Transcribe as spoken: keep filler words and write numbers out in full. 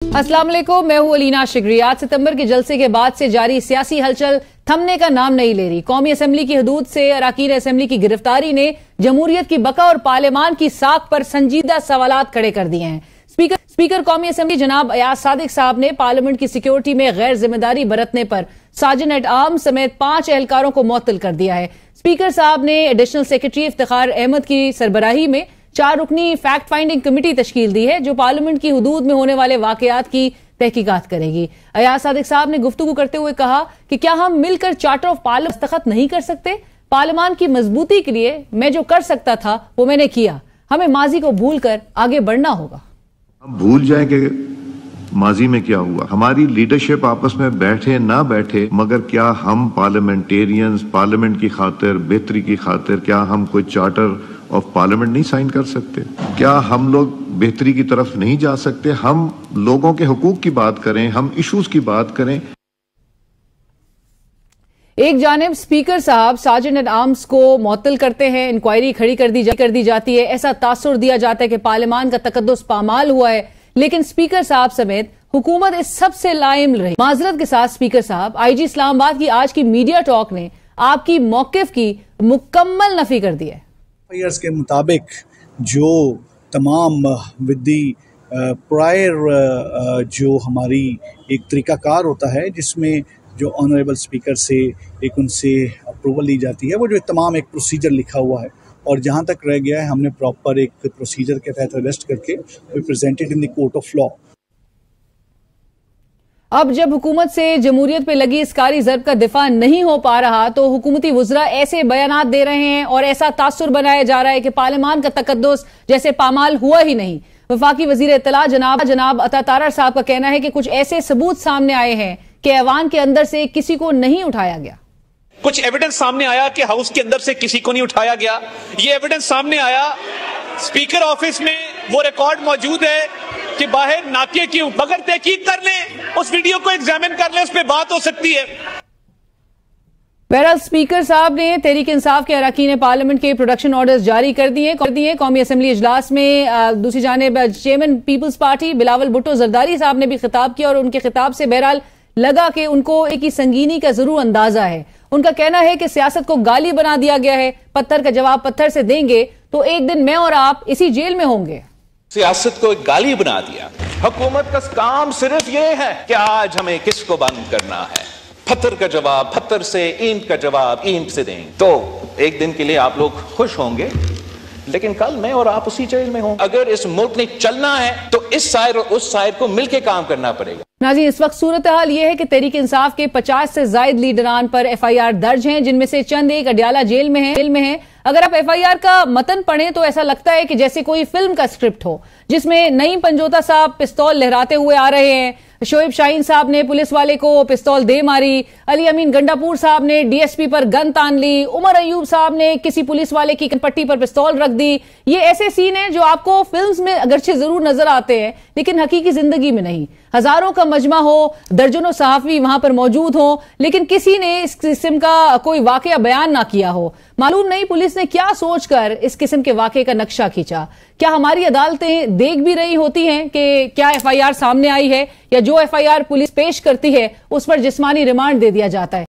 अस्सलाम वालेकुम, मैं हूं अलीना शिगरी। आठ सितंबर के जलसे के बाद से जारी सियासी हलचल थमने का नाम नहीं ले रही। कौमी असम्बली की हदूद से अरकान असम्बली की गिरफ्तारी ने जमहूरियत की बका और पार्लियामान की साख पर संजीदा सवालात खड़े कर दिए हैं। स्पीकर स्पीकर कौमी असम्बली जनाब अयाज सादिक साहब ने पार्लियामेंट की सिक्योरिटी में गैर जिम्मेदारी बरतने पर साजिन एट आर्म समेत पांच एहलकारों को मुअत्तल कर दिया है। स्पीकर साहब ने एडिशनल सेक्रेटरी इफ्तिखार अहमद की सरबराही में चार रुकनी फैक्ट फाइंडिंग कमेटी तश्कील दी है, जो पार्लियामेंट की हुदूद में होने वाले वाकयात की तहकीकात करेगी। अयाज सादिक साहब ने गुफ्तगू करते हुए कहा कि क्या हम मिलकर चार्टर ऑफ पार्लियामेंट दस्तखत नहीं कर सकते? पार्लियामान की मजबूती के लिए मैं जो कर सकता था वो मैंने किया। हमें माजी को भूल कर आगे बढ़ना होगा। हम भूल जाएं कि माजी में क्या हुआ। हमारी लीडरशिप आपस में बैठे ना बैठे, मगर क्या हम पार्लियामेंटेरियंस पार्लियामेंट की खातिर, बेहतरी की खातिर, क्या हम कोई चार्टर ऑफ पार्लियामेंट नहीं साइन कर सकते? क्या हम लोग बेहतरी की तरफ नहीं जा सकते? हम लोगों के हुकूक की बात करें, हम इश्यूज की बात करें। एक जानिब स्पीकर साहब साजिन एट आर्म्स को मुअत्तल करते हैं, इंक्वायरी खड़ी कर दी, जा, कर दी जाती है। ऐसा तासुर दिया जाता है कि पार्लियामान का तकद्दुस पामाल हुआ है, लेकिन स्पीकर साहब समेत हुकूमत इस सबसे लाइल रही। माजरत के साथ स्पीकर साहब, आईजी इस्लामाबाद की आज की मीडिया टॉक ने आपकी मौकिफ की मुकम्मल नफी कर दी है। के मुताबिक जो तमाम विदी प्रायर जो हमारी एक तरीकाकार होता है, जिसमें जो ऑनरेबल स्पीकर से एक उनसे अप्रूवल ली जाती है, वो जो तमाम एक प्रोसीजर लिखा हुआ है, और जहाँ तक रह गया है हमने प्रॉपर एक प्रोसीजर के तहत अरेस्ट करके we presented in the court of law. अब जब हुकूमत से जमहूरियत पे लगी इस कारी ज़र्ब का दिफा नहीं हो पा रहा, तो हुकूमती वुज़रा ऐसे बयानात दे रहे हैं और ऐसा तासुर बनाया जा रहा है कि पार्लियामान का तकद्दुस जैसे पामाल हुआ ही नहीं। वफाकी वजीर इत्तला जनाब जनाब अता तारर साहब का कहना है कि कुछ ऐसे सबूत सामने आए हैं कि ऐवान के अंदर से किसी को नहीं उठाया गया। कुछ एविडेंस सामने आया कि हाउस के अंदर से किसी को नहीं उठाया गया। ये एविडेंस सामने आया, स्पीकर ऑफिस में वो रिकॉर्ड मौजूद है कि बाहर नाके क्यों, बगैर तहकीक कर लें, उस वीडियो को एग्जामिन कर लें, उस पर बात हो सकती है। बहरहाल स्पीकर साहब ने तहरीक इंसाफ के अरकान पार्लियामेंट के प्रोडक्शन ऑर्डर्स जारी कर दिए कर दिए कौमी असम्बली इजलास में दूसरी जानिब chairman People's Party Bilawal Bhutto Zardari साहब ने भी खिताब किया, और उनके खिताब से बहरहाल लगा कि उनको एक ही संगीनी का जरूर अंदाजा है। उनका कहना है कि सियासत को गाली बना दिया गया है, पत्थर का जवाब पत्थर से देंगे तो एक दिन मैं और आप इसी जेल में होंगे। सियासत को एक गाली बना दिया। हुकूमत का काम सिर्फ ये है कि आज हमें किसको बंद करना है, पत्थर का जवाब पत्थर से, ईंट का जवाब ईंट से देंगे। तो एक दिन के लिए आप लोग खुश होंगे, लेकिन कल मैं और आप उसी जेल में होंगे। अगर इस मुल्क ने चलना है तो इस साइड और उस साइड को मिलकर काम करना पड़ेगा। नाज़रीन, इस वक्त सूरत हाल ये है कि तहरीक इंसाफ के पचास से जायद लीडरान पर एफ आई आर दर्ज हैं, जिनमें से चंद एक अडियाला जेल में है जेल में है अगर आप एफ आई आर का मतन पढ़ें तो ऐसा लगता है कि जैसे कोई फिल्म का स्क्रिप्ट हो, जिसमें नईम पंजोता साहब पिस्तौल लहराते हुए आ रहे हैं, शोएब शाहीन साहब ने पुलिस वाले को पिस्तौल दे मारी, अली अमीन गंडापुर साहब ने डी एस पी पर गन तान ली, उमर अयूब साहब ने किसी पुलिस वाले की पट्टी पर पिस्तौल रख दी। ये ऐसे सीन हैं जो आपको फिल्म्स में अगरचे जरूर नजर आते हैं, लेकिन हकीकी जिंदगी में नहीं। हजारों का मजमा हो, दर्जनों सहाफी वहां पर मौजूद हो, लेकिन किसी ने इस किस्म का कोई वाकया बयान ना किया हो। मालूम नहीं पुलिस ने क्या सोचकर इस किस्म के वाकये का नक्शा खींचा। क्या हमारी अदालतें देख भी रही होती हैं कि क्या एफ आई आर सामने आई है, या जो एफ आई आर पुलिस पेश करती है उस पर जिस्मानी रिमांड दे दिया जाता है?